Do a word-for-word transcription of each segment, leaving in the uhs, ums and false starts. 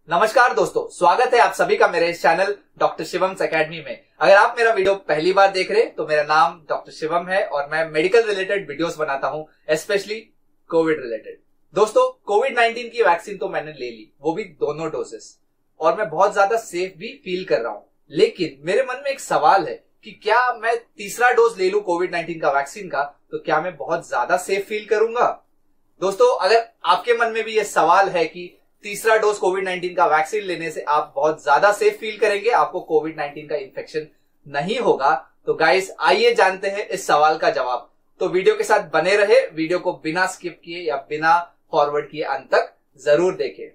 नमस्कार दोस्तों, स्वागत है आप सभी का मेरे इस चैनल डॉक्टर शिवम्स एकेडमी में। अगर आप मेरा वीडियो पहली बार देख रहे हैं तो मेरा नाम डॉक्टर शिवम है और मैं मेडिकल रिलेटेड वीडियोस बनाता हूं, स्पेशली कोविड रिलेटेड। दोस्तों, कोविड नाइनटीन की वैक्सीन तो मैंने ले ली, वो भी दोनों डोसेस, और मैं बहुत ज्यादा सेफ भी फील कर रहा हूं। लेकिन मेरे मन में एक सवाल है कि क्या मैं तीसरा डोज ले लूं कोविड नाइनटीन का वैक्सीन का, तो क्या मैं बहुत ज्यादा सेफ फील करूंगा? दोस्तों, अगर आपके मन में भी ये सवाल है कि तीसरा डोज कोविड नाइनटीन का वैक्सीन लेने से आप बहुत ज्यादा सेफ फील करेंगे, आपको कोविड नाइनटीन का इन्फेक्शन नहीं होगा, तो गाइस आइए जानते हैं इस सवाल का जवाब। तो वीडियो के साथ बने रहे, वीडियो को बिना स्किप किए या बिना फॉरवर्ड किए अंत तक जरूर देखें।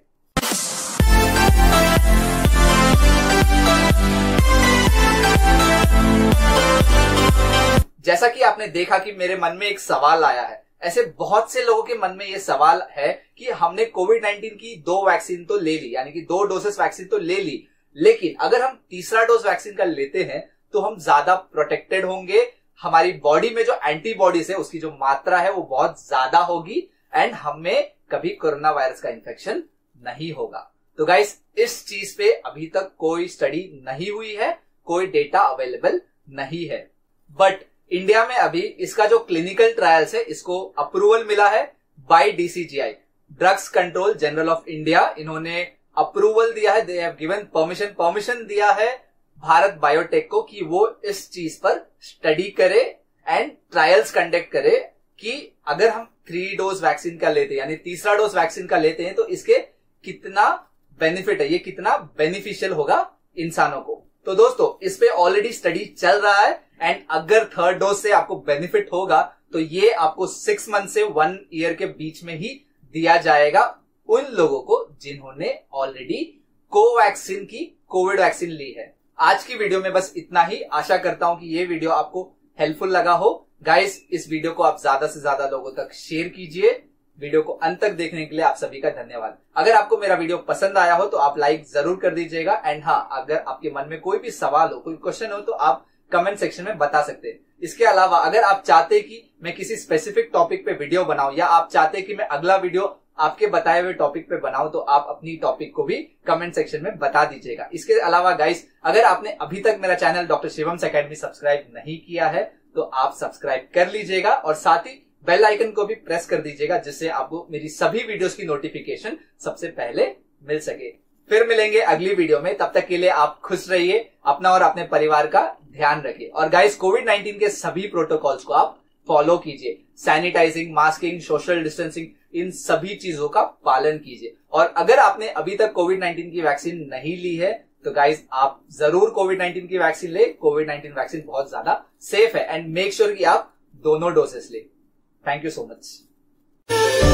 जैसा कि आपने देखा कि मेरे मन में एक सवाल आया है, ऐसे बहुत से लोगों के मन में ये सवाल है कि हमने कोविड नाइनटीन की दो वैक्सीन तो ले ली, यानी कि दो डोसेस वैक्सीन तो ले ली, लेकिन अगर हम तीसरा डोज वैक्सीन का लेते हैं तो हम ज्यादा प्रोटेक्टेड होंगे, हमारी बॉडी में जो एंटीबॉडीज है उसकी जो मात्रा है वो बहुत ज्यादा होगी एंड हमें कभी कोरोना वायरस का इन्फेक्शन नहीं होगा। तो गाइस, इस चीज पे अभी तक कोई स्टडी नहीं हुई है, कोई डेटा अवेलेबल नहीं है, बट इंडिया में अभी इसका जो क्लिनिकल ट्रायल्स है इसको अप्रूवल मिला है by DCGI, drugs control general of India. इन्होंने अप्रूवल दिया है, they have given permission permission दिया है भारत बायोटेक को कि वो इस चीज पर स्टडी करे एंड ट्रायल्स कंडक्ट करे कि अगर हम थ्री डोज वैक्सीन का लेते हैं, यानी तीसरा डोज वैक्सीन का लेते हैं, तो इसके कितना बेनिफिट है, ये कितना बेनिफिशियल होगा इंसानों को। तो दोस्तों, इस पे ऑलरेडी स्टडी चल रहा है एंड अगर थर्ड डोज से आपको बेनिफिट होगा तो ये आपको सिक्स मंथ से वन ईयर के बीच में ही दिया जाएगा उन लोगों को जिन्होंने ऑलरेडी कोवैक्सीन की कोविड वैक्सीन ली है। आज की वीडियो में बस इतना ही। आशा करता हूं कि ये वीडियो आपको हेल्पफुल लगा हो। गाइस, इस वीडियो को आप ज्यादा से ज्यादा लोगों तक शेयर कीजिए। वीडियो को अंत तक देखने के लिए आप सभी का धन्यवाद। अगर आपको मेरा वीडियो पसंद आया हो तो आप लाइक जरूर कर दीजिएगा एंड हाँ, अगर आपके मन में कोई भी सवाल हो, कोई क्वेश्चन हो, तो आप कमेंट सेक्शन में बता सकते हैं। इसके अलावा अगर आप चाहते हैं कि मैं किसी स्पेसिफिक टॉपिक पे वीडियो बनाऊं या आप चाहते हैं कि मैं अगला वीडियो आपके बताए हुए टॉपिक पे बनाऊं, तो आप अपनी टॉपिक को भी कमेंट सेक्शन में बता दीजिएगा। इसके अलावा गाइस, अगर आपने अभी तक मेरा channel doctor Shivam's academy subscribe नहीं किया है तो आप सब्सक्राइब कर लीजिएगा और साथ ही बेल आइकन को भी प्रेस कर दीजिएगा, जिससे आपको मेरी सभी वीडियोस की नोटिफिकेशन सबसे पहले मिल सके। फिर मिलेंगे अगली वीडियो में, तब तक के लिए आप खुश रहिए, अपना और अपने परिवार का ध्यान रखिए। और गाइस, कोविड नाइनटीन के सभी प्रोटोकॉल्स को आप फॉलो कीजिए, सैनिटाइजिंग, मास्किंग, सोशल डिस्टेंसिंग, इन सभी चीजों का पालन कीजिए। और अगर आपने अभी तक कोविड नाइनटीन की वैक्सीन नहीं ली है तो गाइस आप जरूर कोविड नाइनटीन की वैक्सीन ले। कोविड नाइनटीन वैक्सीन बहुत ज्यादा सेफ है एंड मेक श्योर कि आप दोनों डोसेस ले। Thank you so much.